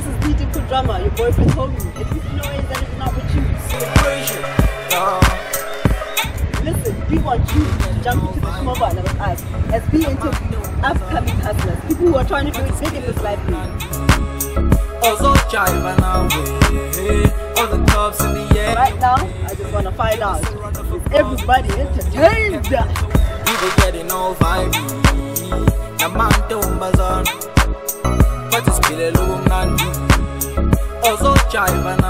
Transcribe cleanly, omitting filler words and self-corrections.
is DJ Drama, your boyfriend's homie. At least you know that it's not with you. Listen, we want you to jump into the Shmovana with us as we interview upcoming hustlers, people who are trying to do it big in this life. Right now, I just want to find out, is everybody entertained? People getting all vibey, the man tumbas on, but it's still a little man. Also, Chivana.